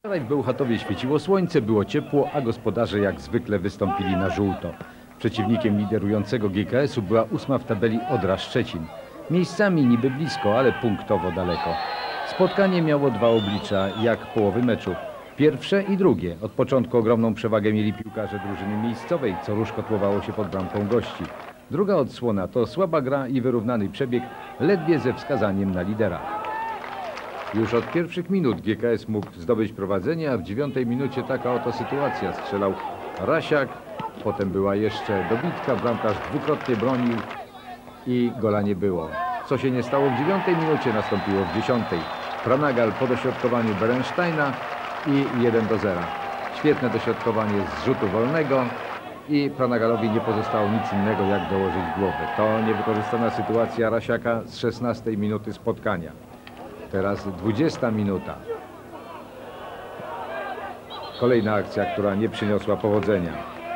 Wczoraj w Bełchatowie świeciło słońce, było ciepło, a gospodarze jak zwykle wystąpili na żółto. Przeciwnikiem liderującego GKS-u była 8. w tabeli Odra Szczecin. Miejscami niby blisko, ale punktowo daleko. Spotkanie miało dwa oblicza, jak połowy meczu. Pierwsze i drugie. Od początku ogromną przewagę mieli piłkarze drużyny miejscowej, co róż kotłowało się pod bramką gości. Druga odsłona to słaba gra i wyrównany przebieg, ledwie ze wskazaniem na lidera. Już od pierwszych minut GKS mógł zdobyć prowadzenie, a w 9. minucie taka oto sytuacja. Strzelał Rasiak, potem była jeszcze dobitka, bramkarz dwukrotnie bronił i gola nie było. Co się nie stało w 9. minucie, nastąpiło w 10. Pranagal po dośrodkowaniu Berensteina i 1-0. Świetne dośrodkowanie z rzutu wolnego i Pranagalowi nie pozostało nic innego jak dołożyć głowy. To niewykorzystana sytuacja Rasiaka z 16. minuty spotkania. Teraz 20 minuta. Kolejna akcja, która nie przyniosła powodzenia.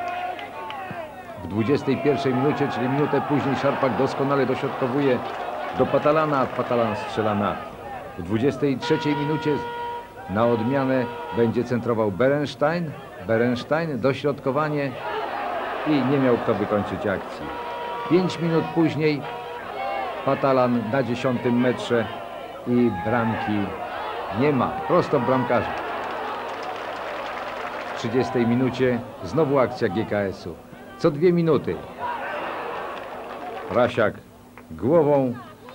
W 21 minucie, czyli minutę później, Szarpak doskonale dośrodkowuje do Patalana, Patalan strzela na. W 23 minucie na odmianę będzie centrował Berenstein. Berenstein, dośrodkowanie i nie miał kto wykończyć akcji. 5 minut później Patalan na 10. metrze i bramki nie ma. Prosto bramkarza. W 30 minucie znowu akcja GKS-u. Co 2 minuty. Rasiak głową,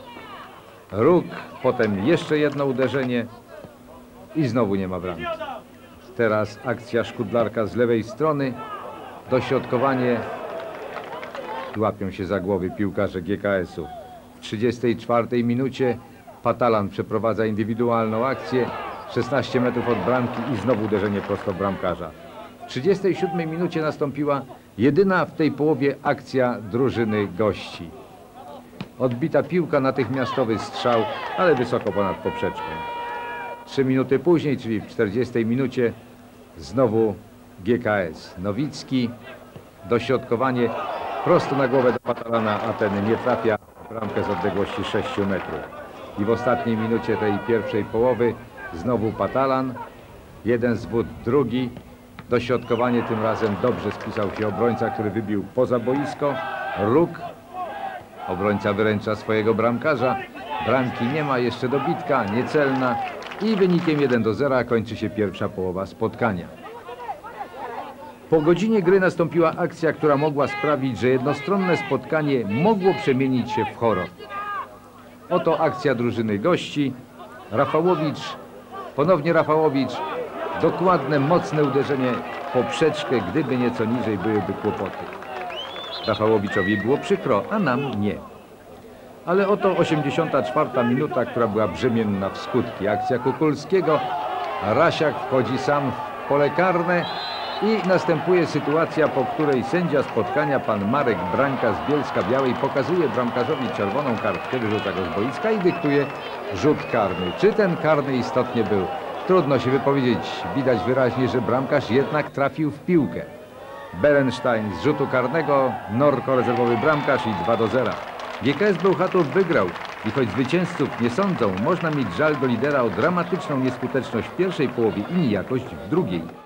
róg, potem jeszcze jedno uderzenie i znowu nie ma bramki. Teraz akcja Szkudlarka z lewej strony. Dośrodkowanie i łapią się za głowy piłkarze GKS-u. W 34 minucie Patalan przeprowadza indywidualną akcję, 16 metrów od bramki i znowu uderzenie prosto bramkarza. W 37 minucie nastąpiła jedyna w tej połowie akcja drużyny gości. Odbita piłka, natychmiastowy strzał, ale wysoko ponad poprzeczką. 3 minuty później, czyli w 40 minucie, znowu GKS. Nowicki, dośrodkowanie prosto na głowę do Patalana, a ten nie trafia w bramkę z odległości 6 metrów. I w ostatniej minucie tej pierwszej połowy znowu Patalan, jeden zwód, drugi, dośrodkowanie, tym razem dobrze spisał się obrońca, który wybił poza boisko, róg, obrońca wyręcza swojego bramkarza, bramki nie ma, jeszcze dobitka, niecelna i wynikiem 1-0 kończy się pierwsza połowa spotkania. Po godzinie gry nastąpiła akcja, która mogła sprawić, że jednostronne spotkanie mogło przemienić się w horror. Oto akcja drużyny gości. Rafałowicz, ponownie Rafałowicz. Dokładne, mocne uderzenie w poprzeczkę. Gdyby nieco niżej, byłyby kłopoty. Rafałowiczowi było przykro, a nam nie. Ale oto 84. minuta, która była brzemienna w skutki. Akcja Kukulskiego. Rasiak wchodzi sam w pole karne. I następuje sytuacja, po której sędzia spotkania, pan Marek Branka z Bielska-Białej, pokazuje bramkarzowi czerwoną kartkę, wyrzuca go z boiska i dyktuje rzut karny. Czy ten karny istotnie był? Trudno się wypowiedzieć. Widać wyraźnie, że bramkarz jednak trafił w piłkę. Berenstein z rzutu karnego, Norko rezerwowy bramkarz i 2-0. GKS Bełchatów wygrał i choć zwycięzców nie sądzą, można mieć żal do lidera o dramatyczną nieskuteczność w pierwszej połowie i nijakość w drugiej.